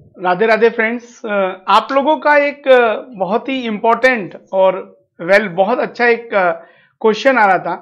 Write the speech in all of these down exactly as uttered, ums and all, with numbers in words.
Radhe Radhe friends, आप लोगों का एक बहुत ही इम्पोर्टेंट और वेल बहुत अच्छा एक क्वेश्चन आ रहा था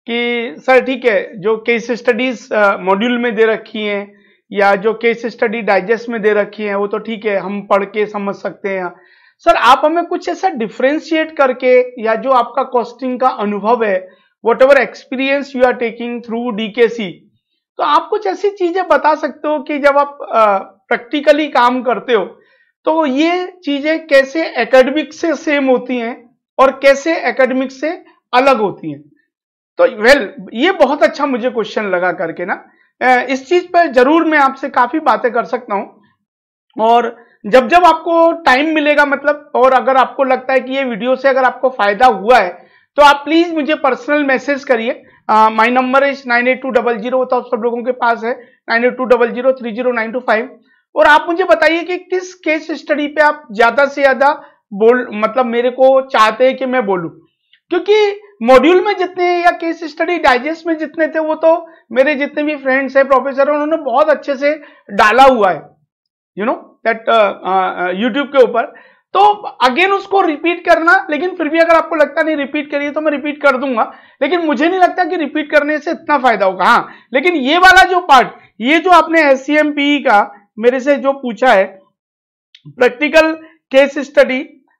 कि सर ठीक है, जो केस स्टडीज मॉड्यूल में दे रखी हैं या जो केस स्टडी डाइजेस्ट में दे रखी हैं वो तो ठीक है, हम पढ़ के समझ सकते हैं। सर आप हमें कुछ ऐसा डिफ्रेंशिएट करके या जो आपका कॉस्टिंग का अनुभव है, whatever experience you are taking through DKC, तो आप कुछ ऐसी चीजें बता सकते हो कि जब आप प्रैक्टिकली काम करते हो तो ये चीजें कैसे एकेडमिक से सेम होती हैं और कैसे एकेडमिक से अलग होती हैं। तो वेल well, ये बहुत अच्छा मुझे क्वेश्चन लगा करके ना, इस चीज पर जरूर मैं आपसे काफी बातें कर सकता हूं। और जब जब आपको टाइम मिलेगा मतलब, और अगर आपको लगता है कि ये वीडियो से अगर आपको फायदा हुआ है तो आप प्लीज मुझे पर्सनल मैसेज करिए। My number is nine eight two double zero, तो आप सब लोगों के पास है nine eight two double zero three zero nine two five. और आप मुझे बताइए कि किस केस स्टडी पे आप ज्यादा से ज्यादा बोल मतलब मेरे को चाहते हैं कि मैं बोलूं, क्योंकि मॉड्यूल में जितने या केस स्टडी डाइजेस्ट में जितने थे वो तो मेरे जितने भी फ्रेंड्स हैं, प्रोफेसर, उन्होंने बहुत अच्छे से डाला हुआ है, यू नो दैट यूट्यूब के ऊपर। तो अगेन उसको रिपीट करना, लेकिन फिर भी अगर आपको लगता नहीं रिपीट करिए तो मैं रिपीट कर दूंगा, लेकिन मुझे नहीं लगता कि रिपीट करने से इतना फायदा होगा। हाँ, लेकिन ये वाला जो पार्ट, ये जो आपने एस सी एम पी का मेरे से जो पूछा है, practical case study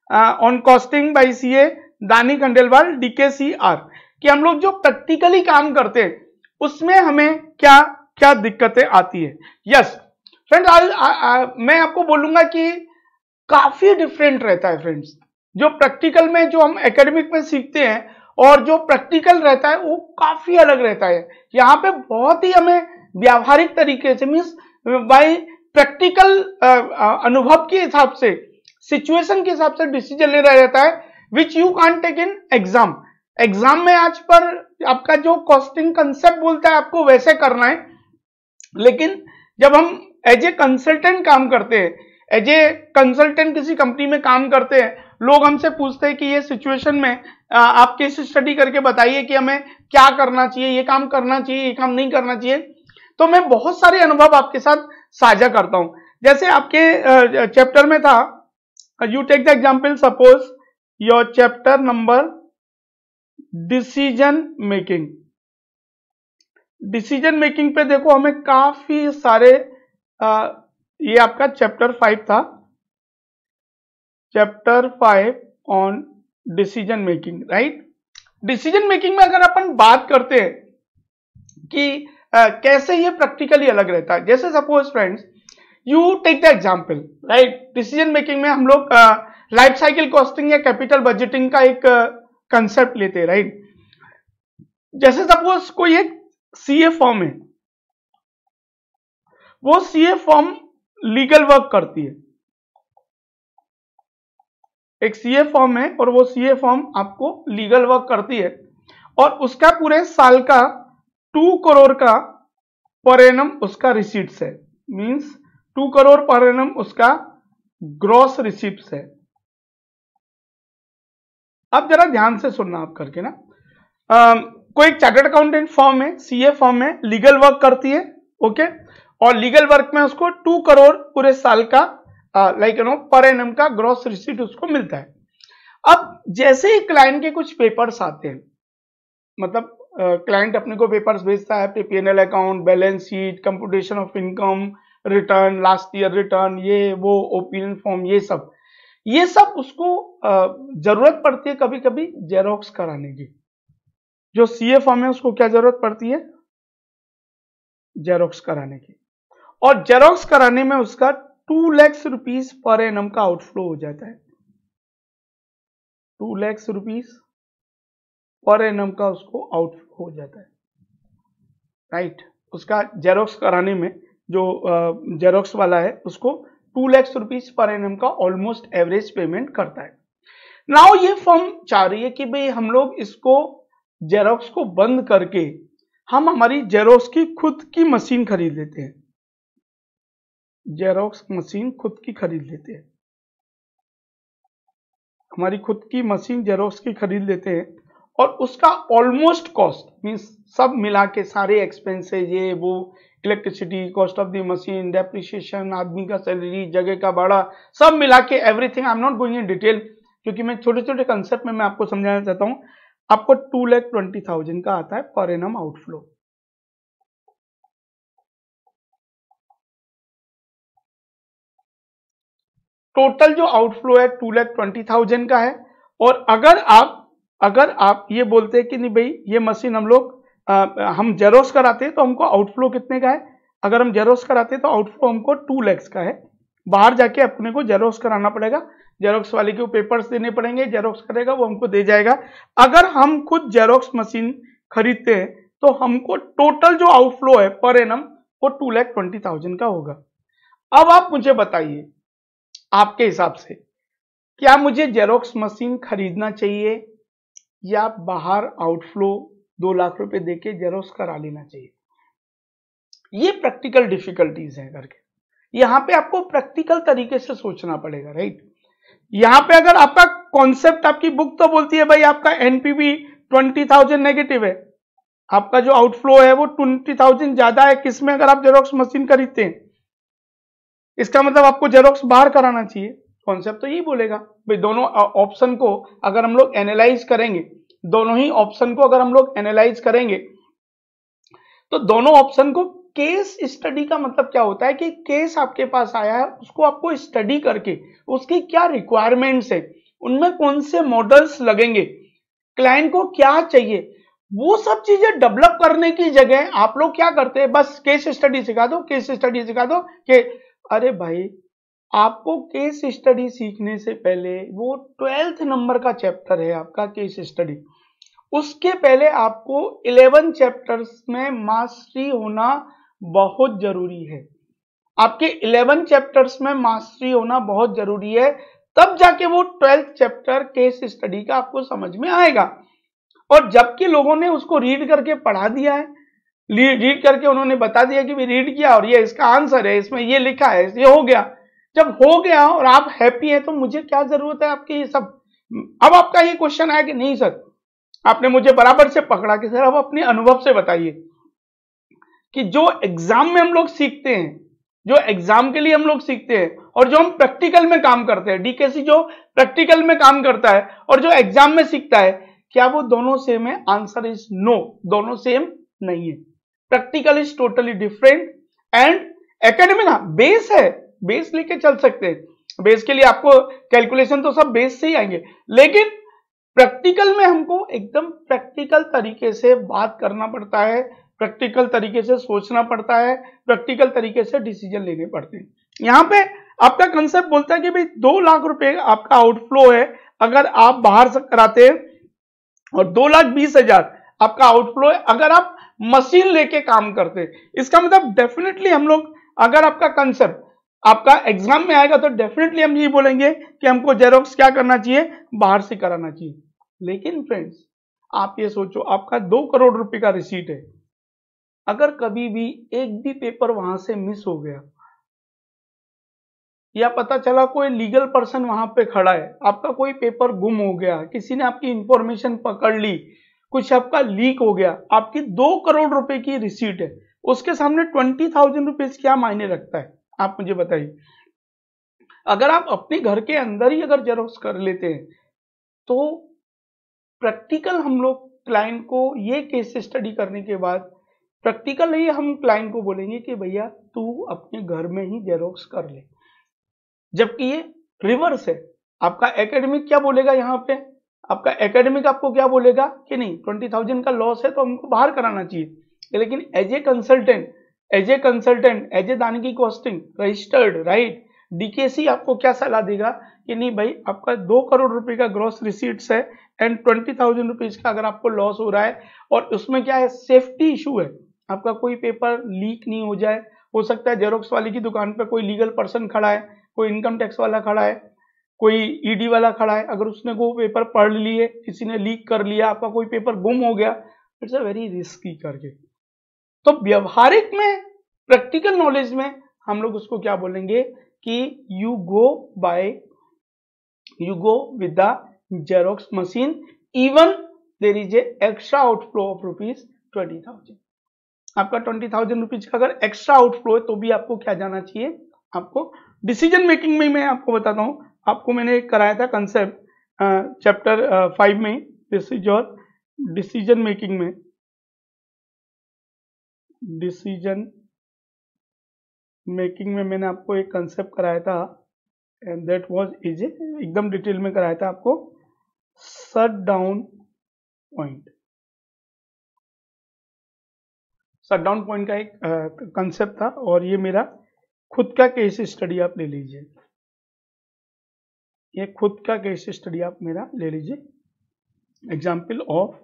on costing by CA Dani Khandelwal डीकेसीआर, कि हम लोग जो प्रैक्टिकली काम करते हैं उसमें हमें क्या क्या दिक्कतें आती है। यस फ्रेंड्स, मैं आपको बोलूंगा कि काफी डिफरेंट रहता है फ्रेंड्स, जो प्रैक्टिकल में जो हम एकेडमिक में सीखते हैं और जो प्रैक्टिकल रहता है वो काफी अलग रहता है। यहाँ पे बहुत ही हमें व्यावहारिक तरीके से, मीन्स बाय प्रैक्टिकल अनुभव के हिसाब से, सिचुएशन के हिसाब से डिसीजन लेना रहता है, which you can't take in exam. Exam में आज पर आपका जो कॉस्टिंग कंसेप्ट बोलता है आपको वैसे करना है, लेकिन जब हम एज ए कंसल्टेंट काम करते हैं, एज ए कंसल्टेंट किसी कंपनी में काम करते हैं, लोग हमसे पूछते हैं कि ये सिचुएशन में आप केस स्टडी करके बताइए कि हमें क्या करना चाहिए, ये काम करना चाहिए, ये काम नहीं करना चाहिए। तो मैं बहुत सारे अनुभव आपके साथ साझा करता हूं। जैसे आपके चैप्टर में था, you take the example, suppose your chapter number decision making. Decision making पे देखो हमें काफी सारे आ, ये आपका चैप्टर फाइव था, chapter five on decision making, right. Decision making में अगर अपन बात करते हैं कि आ, कैसे ये प्रैक्टिकली अलग रहता है, जैसे suppose friends you take the example, right. Decision making में हम लोग लाइफ साइकिल कॉस्टिंग या कैपिटल बजटिंग का एक कंसेप्ट लेते हैं, राइट। जैसे सपोज कोई एक सीए फर्म है, वो सीए फर्म लीगल वर्क करती है, एक सीए फर्म है और वो सीए फर्म आपको लीगल वर्क करती है, और उसका पूरे साल का टू करोड़ का पर एनम उसका रिसीट्स है, means to crore per annum उसका ग्रॉस रिसीट्स है। अब जरा ध्यान से सुनना आप करके ना, आ, कोई एक चार्टर्ड अकाउंटेंट फर्म है, सीए फर्म है, लीगल वर्क करती है, ओके, और लीगल वर्क में उसको टू करोड़ पूरे साल का like you know per annum का ग्रॉस रिसीट उसको मिलता है। अब जैसे ही क्लाइंट के कुछ पेपर्स आते हैं, मतलब क्लाइंट अपने को पेपर्स भेजता है, P N L account, balance sheet, computation of income, return, last year return, ये वो ओपिनियन फॉर्म, ये सब ये सब उसको जरूरत पड़ती है कभी कभी जेरोक्स कराने की। जो सीए फॉर्म है उसको क्या जरूरत पड़ती है, जेरोक्स कराने की, और जेरोक्स कराने में उसका two lakhs rupees per annum का आउटफ्लो हो जाता है। Two lakhs rupees per annum का उसको आउटफ्लो हो जाता है, राइट। उसका जेरोक्स कराने में जो जेरोक्स वाला है उसको two lakhs rupees per annum का ऑलमोस्ट एवरेज पेमेंट करता है। नाउ ये फर्म चाह रही है कि भाई हम लोग इसको जेरोक्स को बंद करके हम हमारी जेरोक्स की खुद की मशीन खरीद लेते हैं, जेरोक्स मशीन खुद की खरीद लेते हैं, हमारी खुद की मशीन जेरोक्स की खरीद लेते हैं, और उसका ऑलमोस्ट कॉस्ट मींस सब मिला के सारे एक्सपेंसेस ये वो electricity, cost of the machine, depreciation, आदमी का सैलरी, जगह का भाड़ा, सब मिला के everything. I am not going in detail, क्योंकि मैं छोटे छोटे कंसेप्ट में मैं आपको समझाना चाहता हूं। आपको टू लैख ट्वेंटी थाउजेंड का आता है पर एनम आउटफ्लो। टोटल जो आउटफ्लो है टू लैख ट्वेंटी थाउजेंड का है। और अगर आप अगर आप ये बोलते हैं कि नहीं भाई ये मशीन हम लोग आ, हम जेरोक्स कराते हैं तो हमको आउटफ्लो कितने का है, अगर हम जेरोक्स कराते हैं तो आउटफ्लो हमको टू लैक्स का है। बाहर जाके अपने को जेरोक्स कराना पड़ेगा, जेरोक्स वाले को पेपर्स देने पड़ेंगे, जेरोक्स करेगा वो हमको दे जाएगा। अगर हम खुद जेरोक्स मशीन खरीदते हैं तो हमको टोटल जो आउटफ्लो है पर एनम वो टू लैख ट्वेंटी थाउजेंड का होगा। अब आप मुझे बताइए आपके हिसाब से क्या मुझे जेरोक्स मशीन खरीदना चाहिए या बाहर आउटफ्लो दो लाख रुपए देके जेरोक्स करा लेना चाहिए? ये प्रैक्टिकल डिफिकल्टीज हैं करके, यहां पे आपको प्रैक्टिकल तरीके से सोचना पड़ेगा, राइट। यहां पे अगर आपका कॉन्सेप्ट, आपकी बुक तो बोलती है भाई आपका एनपीवी ट्वेंटी थाउजेंड नेगेटिव है, आपका जो आउटफ्लो है वो ट्वेंटी थाउजेंड ज्यादा है किसमें, अगर आप जेरोक्स मशीन खरीदते हैं, इसका मतलब आपको जेरोक्स बाहर कराना चाहिए। कॉन्सेप्ट तो यही बोलेगा भाई। दोनों ऑप्शन को अगर हम लोग एनालाइज करेंगे, दोनों ही ऑप्शन को अगर हम लोग एनालाइज करेंगे तो दोनों ऑप्शन को केस स्टडी का मतलब क्या होता है कि केस आपके पास आया है, उसको आपको स्टडी करके उसकी क्या रिक्वायरमेंट्स है, उनमें कौन से मॉडल्स लगेंगे, क्लाइंट को क्या चाहिए, वो सब चीजें डेवलप करने की जगह आप लोग क्या करते हैं, बस केस स्टडी सिखा दो, केस स्टडी सिखा दो कि अरे भाई आपको केस स्टडी सीखने से पहले वो ट्वेल्थ नंबर का चैप्टर है आपका केस स्टडी, उसके पहले आपको इलेवन चैप्टर्स में मास्टरी होना बहुत जरूरी है। आपके इलेवन चैप्टर्स में मास्टरी होना बहुत जरूरी है, तब जाके वो ट्वेल्थ चैप्टर केस स्टडी का आपको समझ में आएगा। और जबकि लोगों ने उसको रीड करके पढ़ा दिया है, रीड करके उन्होंने बता दिया कि भी रीड किया और ये इसका आंसर है, इसमें ये लिखा है, ये हो गया। जब हो गया और आप हैप्पी हैं तो मुझे क्या जरूरत है आपकी ये सब। अब आपका ये क्वेश्चन आया कि नहीं सर, आपने मुझे बराबर से पकड़ा कि सर अब अपने अनुभव से बताइए कि जो एग्जाम में हम लोग सीखते हैं, जो एग्जाम के लिए हम लोग सीखते हैं और जो हम प्रैक्टिकल में काम करते हैं, डीकेसी जो प्रैक्टिकल में काम करता है और जो एग्जाम में सीखता है, क्या वो दोनों सेम है? आंसर इज नो, दोनों सेम नहीं है। Practical is totally different and academic हाँ बेस है, बेस लेके चल सकते हैं, बेस के लिए आपको कैलकुलेशन तो सब बेस से ही आएंगे, लेकिन प्रैक्टिकल में हमको एकदम प्रैक्टिकल तरीके से बात करना पड़ता है, प्रैक्टिकल तरीके से सोचना पड़ता है, प्रैक्टिकल तरीके से डिसीजन लेने पड़ते हैं। यहां पे आपका कंसेप्ट बोलता है कि भाई दो लाख रुपए आपका आउटफ्लो है अगर आप बाहर से कराते हैं, और दो लाख बीस हजार आपका आउटफ्लो है अगर आप मशीन लेके काम करते हैं। इसका मतलब डेफिनेटली हम लोग, अगर आपका कंसेप्ट आपका एग्जाम में आएगा तो डेफिनेटली हम ये बोलेंगे कि हमको जेरोक्स क्या करना चाहिए, बाहर से कराना चाहिए। लेकिन फ्रेंड्स आप ये सोचो, आपका दो करोड़ रुपए का रिसीट है, अगर कभी भी एक भी पेपर वहां से मिस हो गया या पता चला कोई लीगल पर्सन वहां पे खड़ा है, आपका कोई पेपर गुम हो गया, किसी ने आपकी इंफॉर्मेशन पकड़ ली, कुछ आपका लीक हो गया, आपकी दो करोड़ रुपए की रिसीट है, उसके सामने ट्वेंटी थाउजेंड रुपीज क्या मायने रखता है, आप मुझे बताइए। अगर आप अपने घर के अंदर ही अगर जेरोक्स कर लेते हैं तो प्रैक्टिकल हम लोग क्लाइंट को ये केस स्टडी करने के बाद प्रैक्टिकल ही हम क्लाइंट को बोलेंगे कि भैया तू अपने घर में ही जेरोक्स कर ले, जबकि ये रिवर्स है। आपका एकेडमिक क्या बोलेगा, यहाँ पे आपका एकेडमिक आपको क्या बोलेगा कि नहीं ट्वेंटी थाउजेंड का लॉस है तो हमको बाहर कराना चाहिए, लेकिन as a consultant as a consultant as a दानिकी कॉस्टिंग रजिस्टर्ड राइट डीकेसी आपको क्या सलाह देगा कि नहीं भाई आपका दो करोड़ रुपए का ग्रॉस रिसीट्स है एंड ट्वेंटी थाउजेंड रुपीज का अगर आपको लॉस हो रहा है, और उसमें क्या है सेफ्टी इशू है, आपका कोई पेपर लीक नहीं हो जाए, हो सकता है जेरोक्स वाले की दुकान पर कोई लीगल पर्सन खड़ा है, कोई इनकम टैक्स वाला खड़ा है, कोई ईडी वाला खड़ा है, अगर उसने वो पेपर पढ़ लिए, किसी ने लीक कर लिया, आपका कोई पेपर गुम हो गया, इट्स अ वेरी रिस्की करके। तो व्यवहारिक में प्रैक्टिकल नॉलेज में हम लोग उसको क्या बोलेंगे कि you go by you go with the xerox machine even there is a extra outflow of rupees twenty thousand. आपका ट्वेंटी थाउजेंड रुपीज का अगर एक्स्ट्रा आउटफ्लो है तो भी आपको क्या जाना चाहिए, आपको डिसीजन मेकिंग में मैं आपको बताता हूं, आपको मैंने कराया था कंसेप्ट चैप्टर फाइव में, this is your decision making में, डिसीजन मेकिंग में मैंने आपको एक कंसेप्ट कराया था एंड दैट वाज इजी, एकदम डिटेल में कराया था आपको, shut down point. Shut down point का एक कंसेप्ट था और ये मेरा खुद का केस स्टडी आप ले लीजिए, ये खुद का केस स्टडी आप मेरा ले लीजिए, एग्जाम्पल ऑफ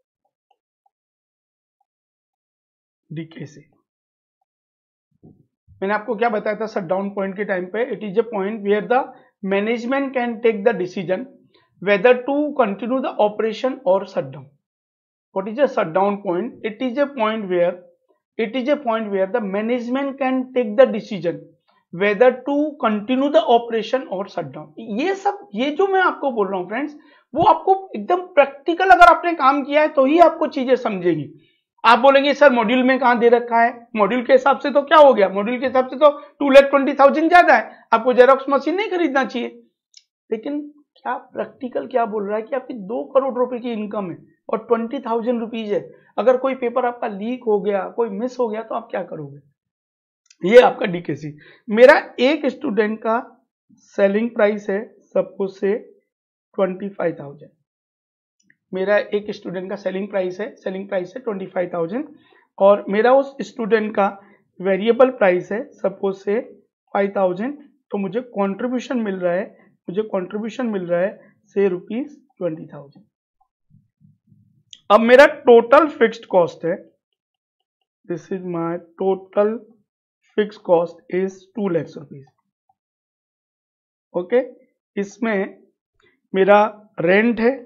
डीकेसी। मैंने आपको क्या बताया था शट डाउन पॉइंट के टाइम पे, it is a point where the management can take the decision whether to continue the operation और shut down. What is a shutdown point? It is a point where it is a point where the management can take the decision whether to continue the operation or shut down। ये सब, ये जो मैं आपको बोल रहा हूँ friends, वो आपको एकदम प्रैक्टिकल अगर आपने काम किया है तो ही आपको चीजें समझेगी। आप बोलेंगे सर मॉड्यूल में कहाँ दे रखा है, मॉड्यूल के हिसाब से तो क्या हो गया, मॉड्यूल के हिसाब से तो टू लैख ट्वेंटी थाउजेंड ज्यादा है, आपको जेरोक्स मशीन नहीं खरीदना चाहिए। लेकिन क्या प्रैक्टिकल क्या बोल रहा है कि आपकी दो करोड़ रुपए की इनकम है और ट्वेंटी थाउजेंड रुपीज है, अगर कोई पेपर आपका लीक हो गया, कोई मिस हो गया तो आप क्या करोगे? ये आपका डीकेसी। मेरा एक स्टूडेंट का सेलिंग प्राइस है suppose say twenty five thousand, मेरा एक स्टूडेंट का सेलिंग प्राइस है सेलिंग प्राइस है ट्वेंटी फाइव थाउजेंड और मेरा उस स्टूडेंट का वेरिएबल प्राइस है सपोज से फाइव थाउजेंड, तो मुझे कंट्रीब्यूशन मिल रहा है मुझे कंट्रीब्यूशन मिल रहा है से रुपीज ट्वेंटी थाउजेंड। अब मेरा टोटल फिक्स्ड कॉस्ट है, this is my total fixed cost is two lakhs rupees. Okay, इसमें मेरा रेंट है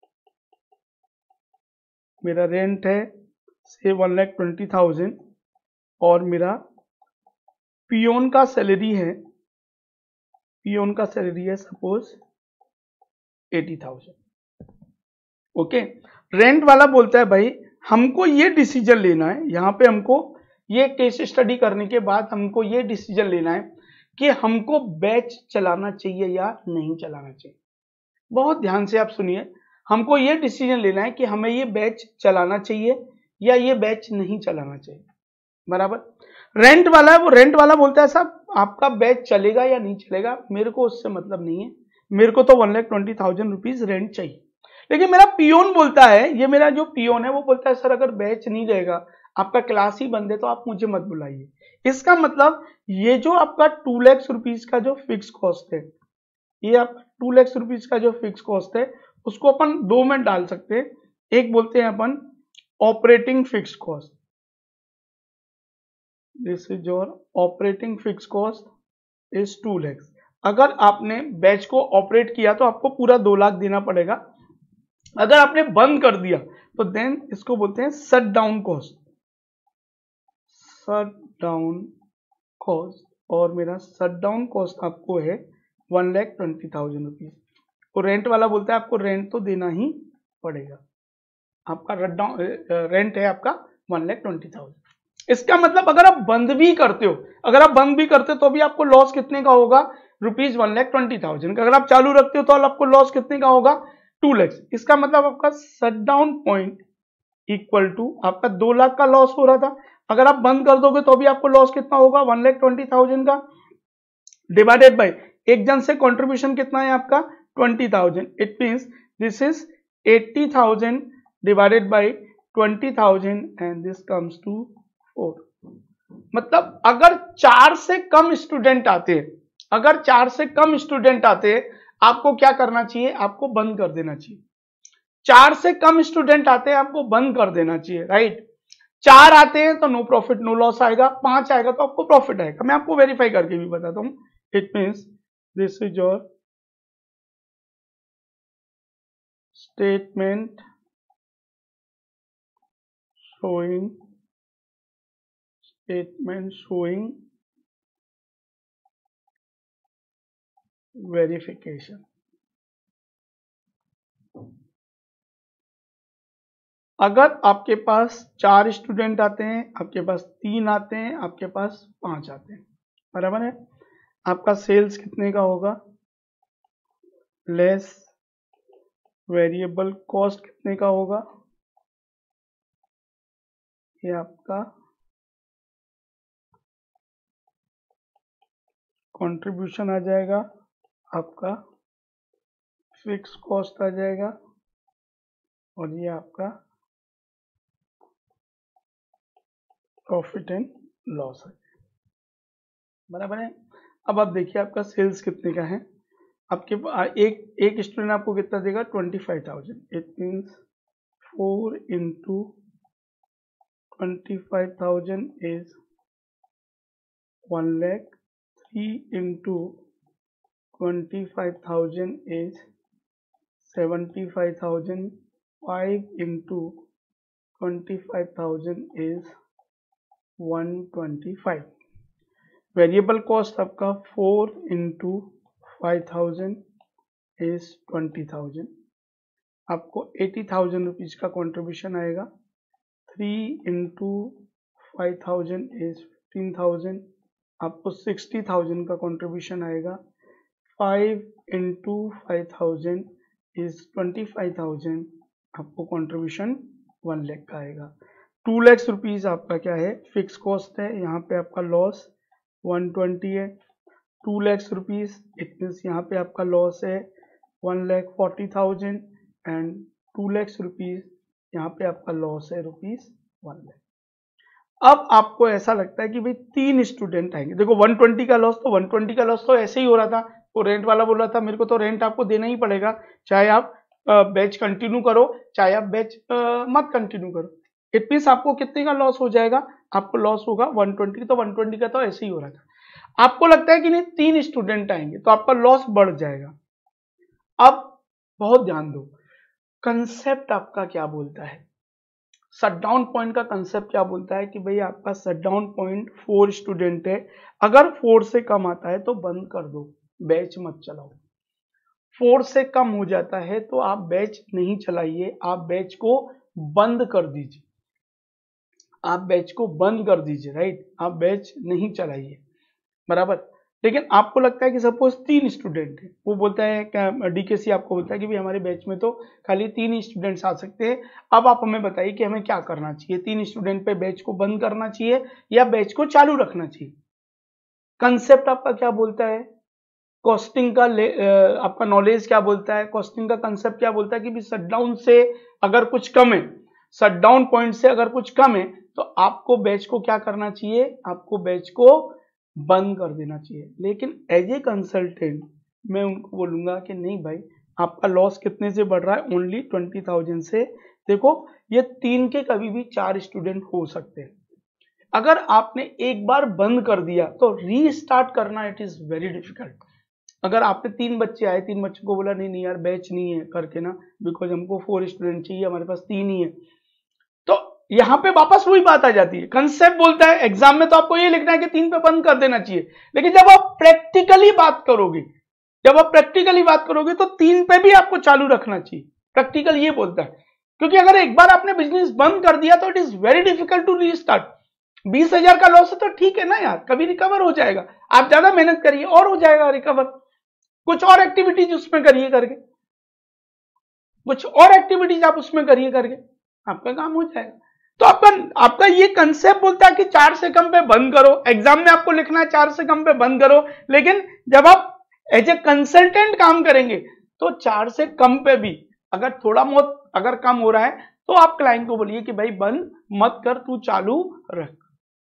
मेरा रेंट है से वन लैख ट्वेंटी थाउजेंड और मेरा पियोन का सैलरी है पियोन का सैलरी है suppose eighty thousand. Okay, rent वाला बोलता है भाई हमको ये डिसीजन लेना है, यहां पे हमको ये केस स्टडी करने के बाद हमको ये डिसीजन लेना है कि हमको बैच चलाना चाहिए या नहीं चलाना चाहिए। बहुत ध्यान से आप सुनिए, हमको ये डिसीजन लेना है कि हमें ये बैच चलाना चाहिए या ये बैच नहीं चलाना चाहिए, बराबर। रेंट वाला है, वो रेंट वाला बोलता है साहब आपका बैच चलेगा या नहीं चलेगा, मेरे को उससे मतलब नहीं है, मेरे को तो one lakh twenty thousand rupees rent चाहिए। लेकिन मेरा पियोन बोलता है, ये मेरा जो पियोन है वो बोलता है सर अगर बैच नहीं रहेगा, आपका क्लास ही बंद है तो आप मुझे मत बुलाइए। इसका मतलब ये जो आपका टू लैक्स रुपीज का जो फिक्स कॉस्ट है, ये आप टू लैक्स रुपीज का जो फिक्स कॉस्ट है उसको अपन दो में डाल सकते हैं। एक बोलते हैं अपन operating fix cost, this is your operating fix cost is two lakhs. अगर आपने बैच को ऑपरेट किया तो आपको पूरा दो लाख देना पड़ेगा, अगर आपने बंद कर दिया तो देन इसको बोलते हैं shut down cost shut down cost और मेरा शट डाउन कॉस्ट आपको है one lakh twenty thousand rupees. तो रेंट वाला बोलता है आपको रेंट तो देना ही पड़ेगा, आपका रट डाउन रेंट है आपका वन लैख ट्वेंटी थाउजेंड। इसका मतलब अगर आप बंद भी करते हो अगर आप बंद भी करते हो तो भी आपको लॉस कितने का होगा, rupees one lakh twenty thousand. अगर आप चालू रखते हो तो आपको लॉस कितने का होगा, टू लैक्स। इसका मतलब आपका shut down point equal to आपका दो लाख का लॉस हो रहा था, अगर आप बंद कर दोगे तो भी आपको लॉस कितना होगा, वन लैख ट्वेंटी थाउजेंड का डिवाइडेड बाय एक जन से कंट्रीब्यूशन कितना है आपका twenty thousand. It means this is eighty thousand divided by twenty thousand and this comes to four. मतलब अगर चार से कम स्टूडेंट आते हैं अगर चार से कम स्टूडेंट आते हैं आपको क्या करना चाहिए, आपको बंद कर देना चाहिए। चार से कम स्टूडेंट आते हैं आपको बंद कर देना चाहिए, राइट। चार आते हैं तो नो प्रॉफिट नो लॉस आएगा, पांच आएगा तो आपको प्रॉफिट आएगा। मैं आपको वेरीफाई करके भी बताता हूं। It means this is your statement showing statement showing verification। अगर आपके पास चार स्टूडेंट आते हैं, आपके पास तीन आते हैं, आपके पास पांच आते हैं, बराबर है, आपका सेल्स कितने का होगा, लेस वेरिएबल कॉस्ट कितने का होगा, ये आपका कंट्रीब्यूशन आ जाएगा, आपका फिक्स कॉस्ट आ जाएगा, और ये आपका प्रॉफिट एंड लॉस है, बराबर है। अब आप देखिए आपका सेल्स कितने का है, आपके एक एक स्टूडेंट आपको कितना देगा, twenty five thousand, it means four into twenty five thousand is one lakh, three into twenty five thousand is seventy five thousand, five into twenty five thousand is one twenty five. Variable cost आपका four into five thousand is twenty thousand, आपको eighty thousand rupees का contribution आएगा। Three into five thousand is fifteen thousand, आपको sixty thousand का contribution आएगा। Five into five thousand is twenty five thousand, आपको contribution one lakh का आएगा। To lakhs rupees आपका क्या है, फिक्स कॉस्ट है, यहाँ पे आपका लॉस वन ट्वेंटी है। Two lakhs rupees it means यहाँ पे आपका लॉस है one lakh forty thousand, and two lakhs rupees यहाँ पे आपका लॉस है रुपीज वन लैख। अब आपको ऐसा लगता है कि भाई तीन स्टूडेंट आएंगे, देखो वन ट्वेंटी का लॉस, तो वन ट्वेंटी का लॉस तो ऐसे ही हो रहा था, वो रेंट वाला बोल रहा था मेरे को तो रेंट आपको देना ही पड़ेगा, चाहे आप बैच कंटिन्यू करो चाहे आप बैच मत कंटिन्यू करो। इट मीन्स आपको कितने का लॉस हो जाएगा, आपको लॉस होगा वन ट्वेंटी, तो वन ट्वेंटी का तो ऐसे ही हो रहा था। आपको लगता है कि नहीं तीन स्टूडेंट आएंगे तो आपका लॉस बढ़ जाएगा। अब बहुत ध्यान दो, कंसेप्ट आपका क्या बोलता है, शट डाउन पॉइंट का कंसेप्ट क्या बोलता है कि भाई आपका shut down point four student है, अगर फोर से कम आता है तो बंद कर दो, बैच मत चलाओ। फोर से कम हो जाता है तो आप बैच नहीं चलाइए, आप बैच को बंद कर दीजिए, आप बैच को बंद कर दीजिए, राइट, आप बैच नहीं चलाइए, बराबर। लेकिन आपको लगता है कि सपोज तीन स्टूडेंट है, वो बोलता है डीकेसी आपको बोलता है कि भाई हमारे बैच में तो खाली तीन ही स्टूडेंट्स आ सकते हैं। अब आप हमें बताइए कि हमें क्या करना चाहिए, तीन स्टूडेंट पे बैच को बंद करना चाहिए या बैच को चालू रखना चाहिए। कंसेप्ट आपका क्या बोलता है, कॉस्टिंग का आपका नॉलेज क्या बोलता है, कॉस्टिंग का कंसेप्ट क्या बोलता है कि शटडाउन से अगर कुछ कम है, शटडाउन पॉइंट से अगर कुछ कम है तो आपको बैच को क्या करना चाहिए, आपको बैच को बंद कर देना चाहिए। लेकिन एज ए कंसल्टेंट मैं उनको बोलूंगा कि नहीं भाई, आपका लॉस कितने से बढ़ रहा है, ओनली ट्वेंटी थाउजेंड से। देखो ये तीन के कभी भी चार स्टूडेंट हो सकते हैं, अगर आपने एक बार बंद कर दिया तो रीस्टार्ट करना इट इज वेरी डिफिकल्ट। अगर आपने तीन बच्चे आए, तीन बच्चों को बोला नहीं नहीं यार बैच नहीं है करके ना, बिकॉज हमको फोर स्टूडेंट चाहिए, हमारे पास तीन ही है, तो यहां पे वापस वही बात आ जाती है। कंसेप्ट बोलता है एग्जाम में तो आपको ये लिखना है कि तीन पे बंद कर देना चाहिए, लेकिन जब आप प्रैक्टिकली बात करोगे, जब आप प्रैक्टिकली बात करोगे तो तीन पे भी आपको चालू रखना चाहिए। प्रैक्टिकल ये बोलता है, क्योंकि अगर एक बार आपने बिजनेस बंद कर दिया तो it is very difficult to restart. बीस हजार का लॉस है तो ठीक है ना यार, कभी रिकवर हो जाएगा, आप ज्यादा मेहनत करिए और हो जाएगा रिकवर, कुछ और एक्टिविटीज उसमें करिए करके, कुछ और एक्टिविटीज आप उसमें करिए करके आपका काम हो जाएगा। तो आपका आपका ये कंसेप्ट बोलता है कि चार से कम पे बंद करो, एग्जाम में आपको लिखना है चार से कम पे बंद करो, लेकिन जब आप एज ए कंसल्टेंट काम करेंगे तो चार से कम पे भी अगर थोड़ा बहुत अगर कम हो रहा है तो आप क्लाइंट को बोलिए कि भाई बंद मत कर, तू चालू रख,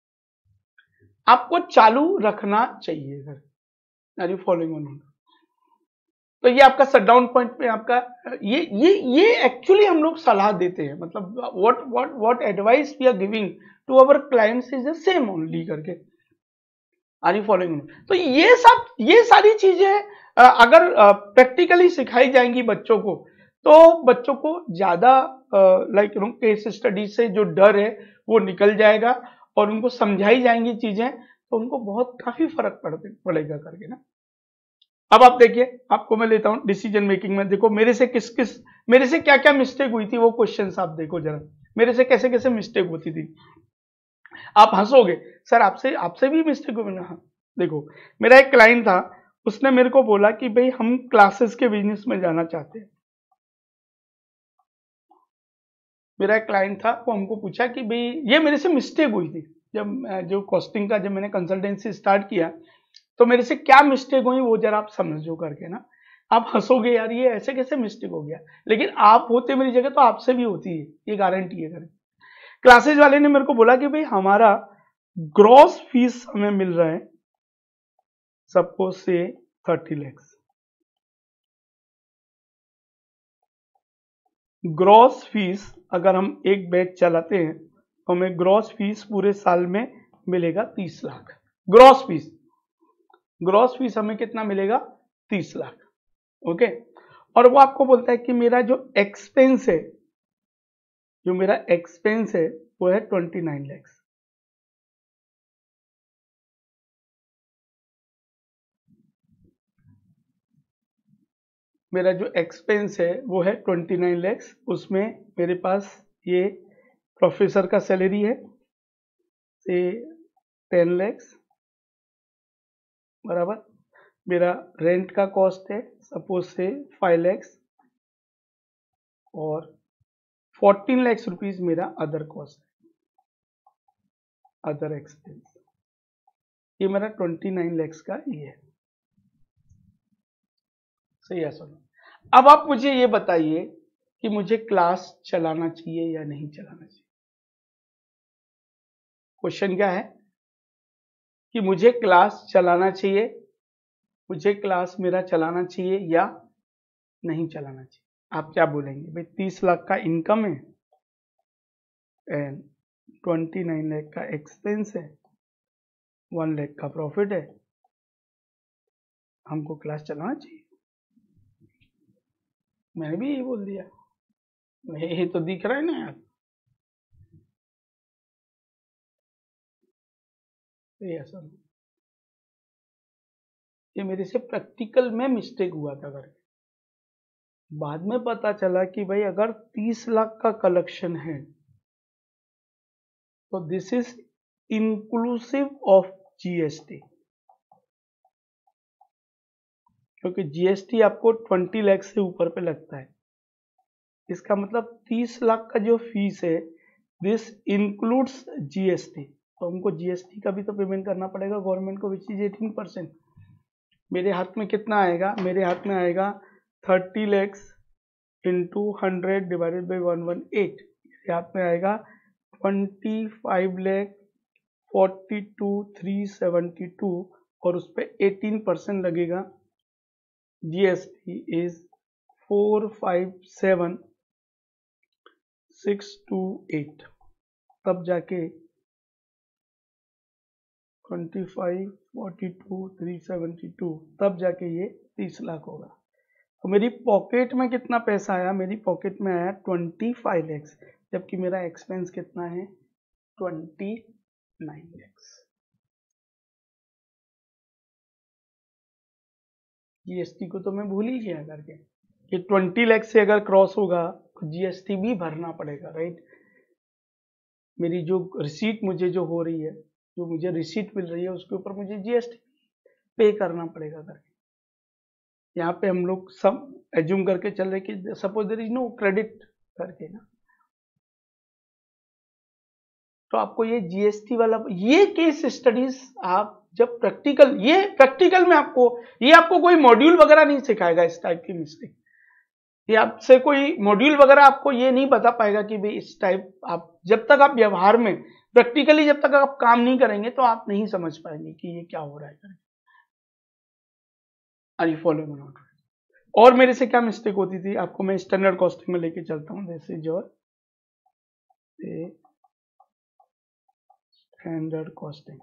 आपको चालू रखना चाहिए। Are you following on? तो ये आपका शटडाउन पॉइंट पे आपका ये ये ये एक्चुअली हम लोग सलाह देते हैं, मतलब what what what advice we are giving to our clients is the same only करके। Are you following? तो ये सब ये सारी चीजें अगर प्रैक्टिकली सिखाई जाएंगी बच्चों को तो बच्चों को ज्यादा like you know case study से जो डर है वो निकल जाएगा और उनको समझाई जाएंगी चीजें तो उनको बहुत काफी फर्क पड़ते पड़ेगा करके ना। अब आप देखिए, आपको मैं लेता हूं डिसीजन मेकिंग में, देखो मेरे से किस किस मेरे से क्या क्या मिस्टेक हुई थी वो क्वेश्चंस आप देखो जरा, मेरे से कैसे कैसे मिस्टेक होती थी। आप हंसोगे, सर आपसे आपसे भी मिस्टेक हुई ना? हाँ, देखो मेरा एक क्लाइंट था, उसने मेरे को बोला कि भाई हम क्लासेस के बिजनेस में जाना चाहते हैं। मेरा एक क्लाइंट था, वो हमको पूछा कि भाई, ये मेरे से मिस्टेक हुई थी जब जो कॉस्टिंग का जब मैंने कंसल्टेंसी स्टार्ट किया, तो मेरे से क्या मिस्टेक हुई वो जरा आप समझो करके ना। आप हंसोगे यार ये ऐसे कैसे मिस्टेक हो गया, लेकिन आप होते मेरी जगह तो आपसे भी होती है, ये गारंटी है करके। क्लासेज वाले ने मेरे को बोला कि भाई हमारा ग्रॉस फीस हमें मिल रहा है सपोज से थर्टी लैक्स, ग्रॉस फीस अगर हम एक बैच चलाते हैं तो हमें ग्रॉस फीस पूरे साल में मिलेगा तीस lakh. Gross fees gross fees हमें कितना मिलेगा? तीस लाख। ओके, और वो आपको बोलता है कि मेरा जो एक्सपेंस है जो मेरा एक्सपेंस है वो है ट्वेंटी नाइन लैक्स। मेरा जो एक्सपेंस है वो है ट्वेंटी नाइन लैक्स। उसमें मेरे पास ये प्रोफेसर का सैलरी है से टेन लैक्स बराबर, मेरा रेंट का कॉस्ट है सपोज से फाइव लैक्स, और फोर्टीन लैक्स रुपीज मेरा अदर कॉस्ट है, अदर एक्सपेंस। ये मेरा ट्वेंटी नाइन लैक्स का ये है। सही है, सुनो। अब आप मुझे ये बताइए कि मुझे क्लास चलाना चाहिए या नहीं चलाना चाहिए। क्वेश्चन क्या है कि मुझे क्लास चलाना चाहिए, मुझे क्लास मेरा चलाना चाहिए या नहीं चलाना चाहिए। आप क्या बोलेंगे? भाई तीस लाख का इनकम है एंड ट्वेंटी नाइन लाख का एक्सपेंस है, वन लाख का प्रॉफिट है, हमको क्लास चलाना चाहिए। मैंने भी यही बोल दिया, यही तो दिख रहा है ना यार। ये सर ये मेरे से प्रैक्टिकल में मिस्टेक हुआ था करके, बाद में पता चला कि भाई अगर तीस लाख का कलेक्शन है तो this is inclusive of GST, क्योंकि जीएसटी आपको ट्वेंटी लाख से ऊपर पे लगता है। इसका मतलब तीस लाख का जो फीस है दिस इंक्लूड्स जीएसटी, तो हमको जीएसटी का भी तो पेमेंट करना पड़ेगा गवर्नमेंट को, विच इज एटीन परसेंट। मेरे हाथ में कितना आएगा? मेरे हाथ में आएगा thirty lakhs into hundred divided by one one eight, मेरे हाथ में आएगा twenty five lakh forty two three seventy two, और उस पर एटीन परसेंट लगेगा। GST is four five seven six two eight, तब जाके twenty five forty two three seventy two, तब जाके ये तीस लाख होगा। तो मेरी पॉकेट में कितना पैसा आया? मेरी पॉकेट में आया ट्वेंटी फाइव लैक्स, जबकि मेरा एक्सपेंस कितना है? Twenty nine lakhs. जीएसटी को तो मैं भूल ही गया करके कि ट्वेंटी लैक्स से अगर क्रॉस होगा तो जीएसटी भी भरना पड़ेगा, राइट। मेरी जो रिसीट मुझे जो हो रही है, जो मुझे रिसीट मिल रही है, उसके ऊपर मुझे जीएसटी पे करना पड़ेगा करके। यहाँ पे हम लोग सब एज्यूम करके चल रहे कि suppose there is no credit करके ना, तो आपको ये जीएसटी वाला ये केस स्टडीज आप जब प्रैक्टिकल ये प्रैक्टिकल में आपको ये आपको कोई मॉड्यूल वगैरह नहीं सिखाएगा इस टाइप की मिस्टेक। ये आपसे कोई मॉड्यूल वगैरह आपको ये नहीं बता पाएगा कि भाई इस टाइप, आप जब तक आप व्यवहार में प्रैक्टिकली जब तक आप काम नहीं करेंगे तो आप नहीं समझ पाएंगे कि ये क्या हो रहा है। Are you following not? और मेरे से क्या मिस्टेक होती थी आपको मैं स्टैंडर्ड कॉस्टिंग में लेके चलता हूं। This is your standard costing.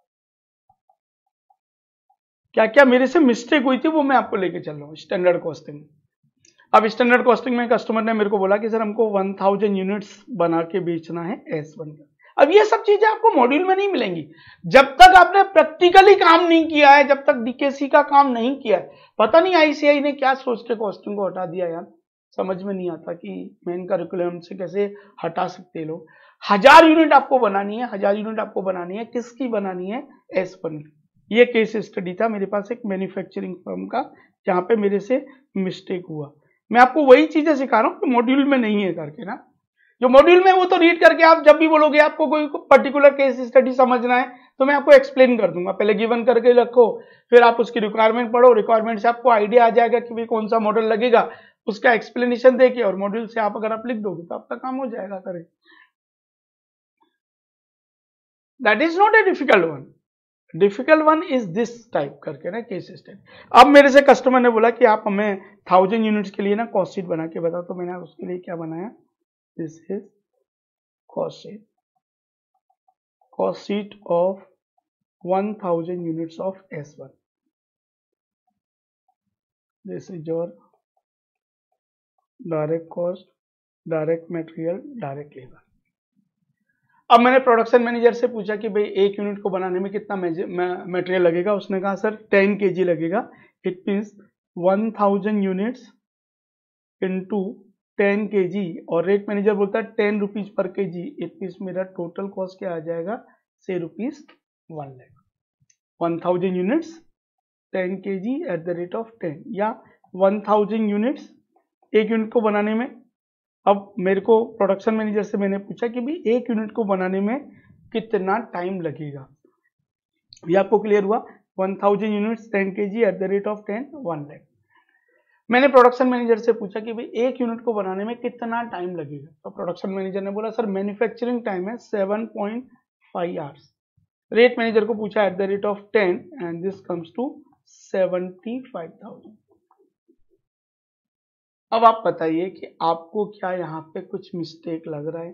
क्या क्या मेरे से मिस्टेक हुई थी वो मैं आपको लेके चल रहा हूँ स्टैंडर्ड कॉस्टिंग। अब स्टैंडर्ड कॉस्टिंग में कस्टमर ने मेरे को बोला कि सर हमको वन थाउजेंड यूनिट्स बना के बेचना है एस वन का। अब ये सब चीजें आपको मॉड्यूल में नहीं मिलेंगी जब तक आपने प्रैक्टिकली काम नहीं किया है, जब तक डीकेसी का काम नहीं किया है। पता नहीं आईसीआई ने क्या सोच के कॉस्टिंग को हटा दिया यार। समझ में नहीं आता कि मेन करिकुलम से कैसे हटा सकते हैं लोग। हजार यूनिट आपको बनानी है, हजार यूनिट आपको बनानी है, किसकी बनानी है? एस वन की। ये केस स्टडी था मेरे पास एक मैन्युफैक्चरिंग फर्म का, जहां पे मेरे से मिस्टेक हुआ। मैं आपको वही चीजें सिखा रहा हूँ कि मॉड्यूल में नहीं है करके ना, जो मॉड्यूल में वो तो रीड करके आप जब भी बोलोगे आपको कोई पर्टिकुलर केस स्टडी समझना है तो मैं आपको एक्सप्लेन कर दूंगा, पहले गिवन करके रखो, फिर आप उसकी रिक्वायरमेंट पढ़ो, रिक्वायरमेंट से आपको आइडिया आ जाएगा कि भाई कौन सा मॉडल लगेगा, उसका एक्सप्लेनेशन देके और मॉड्यूल से आप अगर आप लिख दोगे तो आपका काम हो जाएगा। करें, that is not a difficult one, difficult one is this type करके ना केस स्टडी। अब मेरे से कस्टमर ने बोला कि आप हमें थाउजेंड यूनिट्स के लिए ना कॉस्ट शीट बना के बताओ, तो मैंने उसके लिए क्या बनाया, this is cost sheet, cost sheet of one thousand units of S one. This is your direct cost, direct material, direct labor. अब मैंने प्रोडक्शन मैनेजर से पूछा कि भाई एक यूनिट को बनाने में कितना मटेरियल लगेगा, उसने कहा सर टेन के जी लगेगा। It means one thousand units into ten K G, और रेट मैनेजर बोलता है ten rupees per K G. It means मेरा टोटल कॉस्ट क्या आ जाएगा, से rupees one lakh. One thousand units ten K G at the rate of ten, या one thousand units एक यूनिट को बनाने में। अब मेरे को प्रोडक्शन मैनेजर से मैंने पूछा कि भाई एक यूनिट को बनाने में कितना टाइम लगेगा, ये आपको क्लियर हुआ। One thousand units ten K G at the rate of ten, one lakh. मैंने प्रोडक्शन मैनेजर से पूछा कि भाई एक यूनिट को बनाने में कितना टाइम लगेगा, तो प्रोडक्शन मैनेजर ने बोला सर मैन्युफैक्चरिंग टाइम है seven point five hours. Rate manager को पूछा at the rate of ten, and this comes to seventy five thousand. अब आप बताइए कि आपको क्या यहाँ पे कुछ मिस्टेक लग रहा है?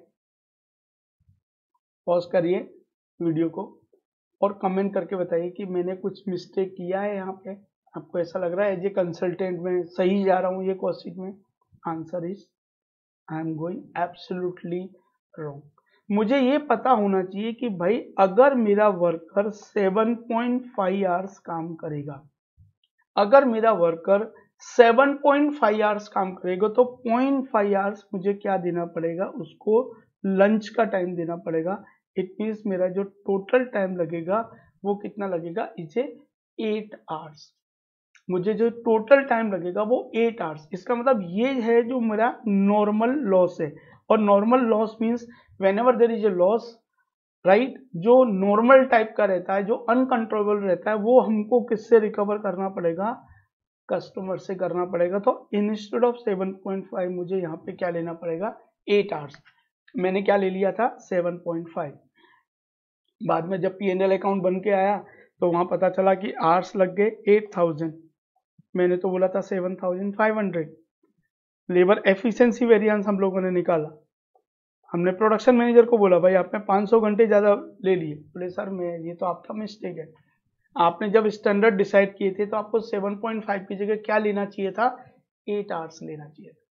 पॉज करिए वीडियो को और कमेंट करके बताइए कि मैंने कुछ मिस्टेक किया है यहाँ पे। आपको ऐसा लग रहा है एज ए कंसल्टेंट में सही जा रहा हूँ ये कॉस्ट शीट में? Answer is I am going absolutely wrong. मुझे ये पता होना चाहिए कि भाई अगर मेरा worker seven point five hours काम करेगा, अगर मेरा worker seven point five hours काम करेगा तो पॉइंट फाइव आवर्स मुझे क्या देना पड़ेगा, उसको लंच का टाइम देना पड़ेगा। इट मीन्स मेरा जो टोटल टाइम लगेगा वो कितना लगेगा, इसे एट आवर्स। मुझे जो टोटल टाइम लगेगा वो एट आवर्स। इसका मतलब ये है जो मेरा नॉर्मल लॉस है, और normal loss means whenever there is a loss, right, जो नॉर्मल टाइप का रहता है, जो अनकंट्रोलेबल रहता है, वो हमको किससे रिकवर करना पड़ेगा, कस्टमर से करना पड़ेगा। तो instead of seven point five मुझे यहाँ पे क्या लेना पड़ेगा, एट आवर्स। मैंने क्या ले लिया था, सेवन पॉइंट फाइव। बाद में जब पी एंड एल अकाउंट बन के आया तो वहां पता चला कि आवर्स लग गए एट थाउजेंड, मैंने तो बोला था seven thousand five hundred. Labour efficiency variance हम लोगों ने निकाला, हमने प्रोडक्शन मैनेजर को बोला भाई आपने पाँच सौ घंटे ज्यादा ले लिए। बोले सर मैं, ये तो आपका मिस्टेक है, आपने जब स्टैंडर्ड डिसाइड किए थे तो आपको सेवन पॉइंट फाइव की जगह क्या लेना चाहिए था, एट आवर्स लेना चाहिए था।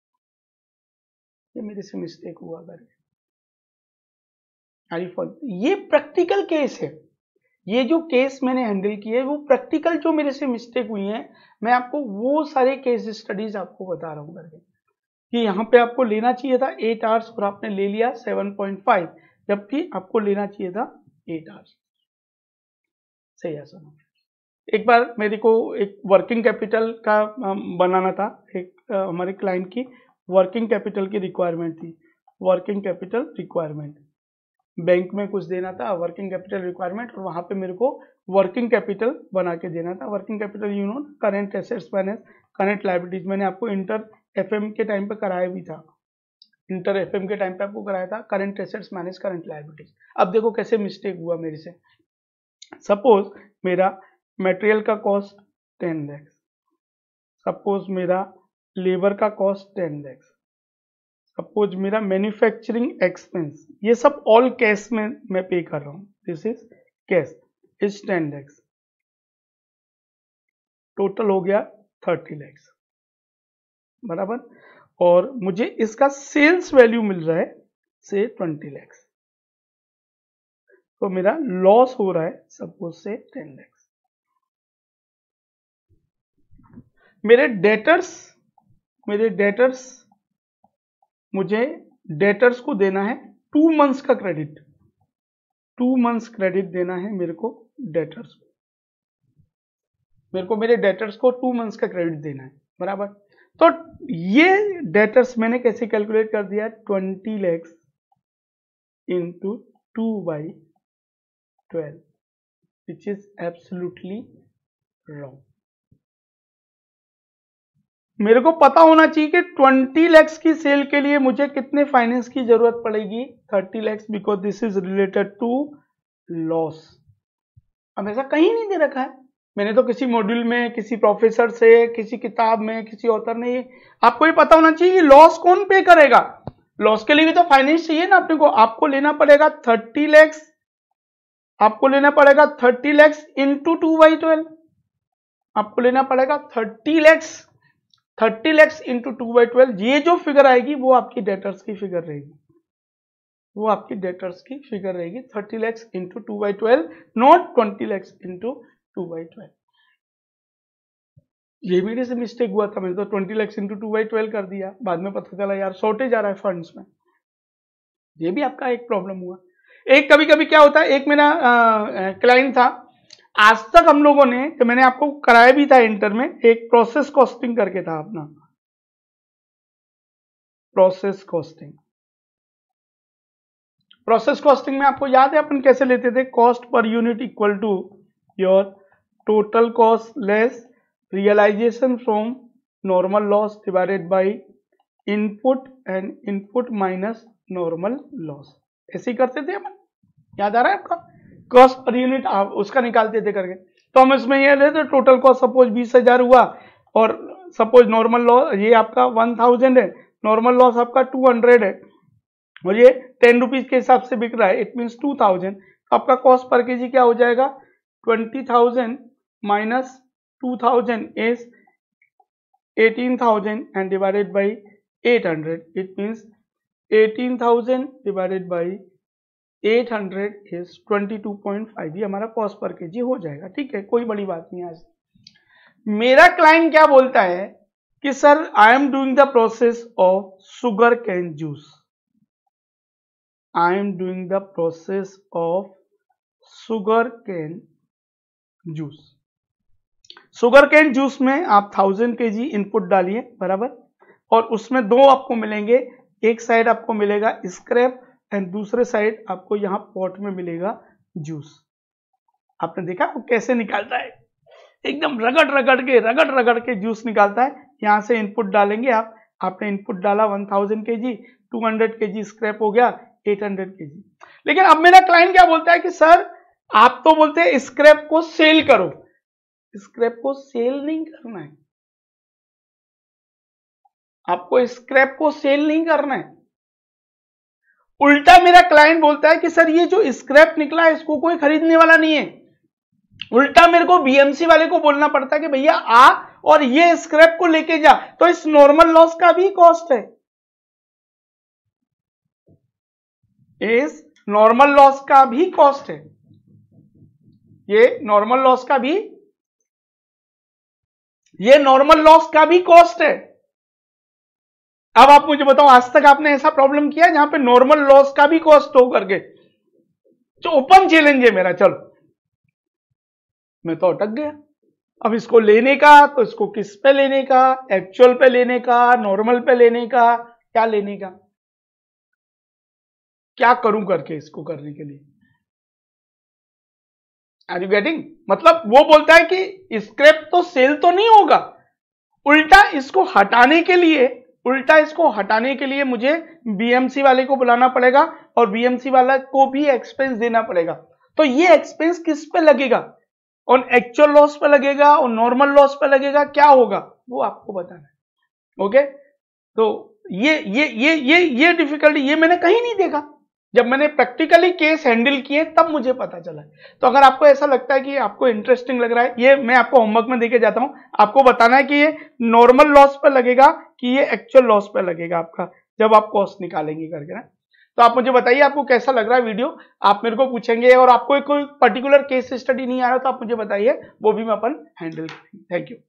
ये मेरे से मिस्टेक हुआ करके। ये प्रैक्टिकल केस है, ये जो केस मैंने हैंडल किए वो प्रैक्टिकल जो मेरे से मिस्टेक हुई है, मैं आपको वो सारे केस स्टडीज आपको बता रहा हूँ करके कि यहाँ पे आपको लेना चाहिए था एट आवर्स और आपने ले लिया सेवन पॉइंट फाइव, जबकि आपको लेना चाहिए था एट आवर्स। सही है सर। एक बार मेरे को एक वर्किंग कैपिटल का बनाना था, एक हमारे क्लाइंट की वर्किंग कैपिटल की रिक्वायरमेंट थी। वर्किंग कैपिटल रिक्वायरमेंट, बैंक में कुछ देना था वर्किंग कैपिटल रिक्वायरमेंट, और वहां पे मेरे को वर्किंग कैपिटल बना के देना था। Working capital you know current assets minus current liabilities. मैंने आपको इंटर एफएम के टाइम पे कराया भी था, इंटर एफएम के टाइम पे आपको कराया था current assets minus current liabilities. अब देखो कैसे मिस्टेक हुआ मेरे से। सपोज मेरा मटेरियल का कॉस्ट टेन लैक्स, सपोज मेरा लेबर का कॉस्ट टेन लैक्स, सपोज मेरा मैन्युफैक्चरिंग एक्सपेंस, ये सब ऑल कैश में मैं पे कर रहा हूं, this is cash, is ten lakhs, total हो गया थर्टी लैक्स बराबर, और मुझे इसका सेल्स वैल्यू मिल रहा है से ट्वेंटी लैक्स, तो मेरा लॉस हो रहा है सपोज से टेन लैक्स। मेरे डेटर्स मेरे डेटर्स, मुझे डेटर्स को देना है टू मंथ्स का क्रेडिट, टू मंथ्स क्रेडिट देना है मेरे को डेटर्स को, मेरे को मेरे डेटर्स को टू मंथ्स का क्रेडिट देना है, बराबर। तो ये डेटर्स मैंने कैसे कैलकुलेट कर दिया, twenty lakhs into two by twelve, which is absolutely wrong. मेरे को पता होना चाहिए कि ट्वेंटी लैक्स की सेल के लिए मुझे कितने फाइनेंस की जरूरत पड़ेगी, thirty lakhs, because this is related to loss. अब ऐसा कहीं नहीं दे रखा है, मैंने तो किसी मॉड्यूल में, किसी प्रोफेसर से, किसी किताब में, किसी ऑथर ने, आपको ये पता होना चाहिए कि लॉस कौन पे करेगा। लॉस के लिए भी तो फाइनेंस चाहिए ना अपने को। आपको लेना पड़ेगा थर्टी लैक्स, आपको लेना पड़ेगा thirty lakhs into two by twelve, आपको लेना पड़ेगा thirty lakhs, thirty lakhs into two by twelve. ये जो फिगर आएगी वो आपकी डेटर्स की फिगर रहेगी, वो आपकी डेटर्स की फिगर रहेगी, thirty lakhs into two by twelve, not twenty lakhs into two by twelve. ये मेरे से मिस्टेक हुआ था, मैंने तो twenty lakhs into two by twelve कर दिया, बाद में पता चला यार शॉर्टेज आ रहा है फंड्स में। ये भी आपका एक प्रॉब्लम हुआ। एक कभी कभी क्या होता है, एक मेरा क्लाइंट था, आज तक हम लोगों ने, तो मैंने आपको कराया भी था इंटर में, एक प्रोसेस कॉस्टिंग करके था अपना, प्रोसेस कॉस्टिंग। प्रोसेस कॉस्टिंग में आपको याद है अपन कैसे लेते थे, cost per unit equal to your total cost less realisation from normal loss divided by input and input minus normal loss. ऐसे ही करते थे अपन, याद आ रहा है आपका, कॉस्ट पर यूनिट आप उसका निकालते थे करके। तो हम इसमें ये लेते, टोटल कॉस्ट सपोज बीस हजार हुआ और सपोज नॉर्मल लॉस ये आपका वन थाउजेंड है, नॉर्मल लॉस आपका टू हंड्रेड है और ये टेन रुपीज के हिसाब से बिक रहा है, इट मीन्स टू थाउजेंड। तो आपका कॉस्ट पर केजी क्या हो जाएगा, twenty thousand minus two thousand is eighteen thousand and divided by eight hundred, it means eighteen thousand divided by eight hundred is twenty two point five, ये हमारा cost per KG हो जाएगा। ठीक है, कोई बड़ी बात नहीं। आज मेरा क्लाइंट क्या बोलता है कि sir I am doing the process of sugar cane juice, I am doing the process of sugar cane juice. Sugar cane juice में आप थाउजेंड के जी इनपुट डालिए, बराबर, और उसमें दो आपको मिलेंगे, एक साइड आपको मिलेगा स्क्रैप एंड दूसरे साइड आपको यहां पॉट में मिलेगा जूस। आपने देखा वो कैसे निकालता है, एकदम रगड़ रगड़ के रगड़ रगड़ के जूस निकालता है। यहां से इनपुट डालेंगे आप, आपने इनपुट डाला वन थाउजेंड के जी, टू हंड्रेड के जी स्क्रैप हो गया, एट हंड्रेड के जी। लेकिन अब मेरा क्लाइंट क्या बोलता है कि सर आप तो बोलते हैं स्क्रैप को सेल करो, स्क्रैप को सेल नहीं करना है, आपको स्क्रैप को सेल नहीं करना है। उल्टा मेरा क्लाइंट बोलता है कि सर ये जो स्क्रैप निकला है इसको कोई खरीदने वाला नहीं है। उल्टा मेरे को बीएमसी वाले को बोलना पड़ता है कि भैया आ और ये स्क्रैप को लेके जा, तो इस नॉर्मल लॉस का भी कॉस्ट है, इस नॉर्मल लॉस का भी कॉस्ट है, ये नॉर्मल लॉस का भी ये नॉर्मल लॉस का भी कॉस्ट है। अब आप मुझे बताओ, आज तक आपने ऐसा प्रॉब्लम किया जहां पे नॉर्मल लॉस का भी कॉस्ट हो करके? जो ओपन चैलेंज है मेरा, चलो मैं तो अटक गया। अब इसको लेने का, तो इसको किस पे लेने का, एक्चुअल पे लेने का, नॉर्मल पे लेने का, क्या लेने का, क्या करूं करके इसको करने के लिए? Are you getting? मतलब वो बोलता है कि स्क्रैप तो सेल तो नहीं होगा, उल्टा इसको हटाने के लिए उल्टा इसको हटाने के लिए मुझे बीएमसी वाले को बुलाना पड़ेगा और बीएमसी वाला को भी एक्सपेंस देना पड़ेगा। तो ये एक्सपेंस किस पे लगेगा? और एक्चुअल लॉस पे लगेगा और नॉर्मल लॉस पे लगेगा, क्या होगा वो आपको बताना है। ओके, तो ये ये ये ये ये डिफिकल्टी ये मैंने कहीं नहीं देखा, जब मैंने प्रैक्टिकली केस हैंडल किए तब मुझे पता चला। तो अगर आपको ऐसा लगता है कि आपको इंटरेस्टिंग लग रहा है, ये मैं आपको होमवर्क में देके जाता हूं, आपको बताना है कि ये नॉर्मल लॉस पे लगेगा कि ये एक्चुअल लॉस पे लगेगा आपका, जब आप कॉस्ट निकालेंगे करके ना। तो आप मुझे बताइए आपको कैसा लग रहा है वीडियो, आप मेरे को पूछेंगे, और आपको कोई पर्टिकुलर केस स्टडी नहीं आ रहा तो आप मुझे बताइए, वो भी मैं अपन हैंडल करेंगे। Thank you.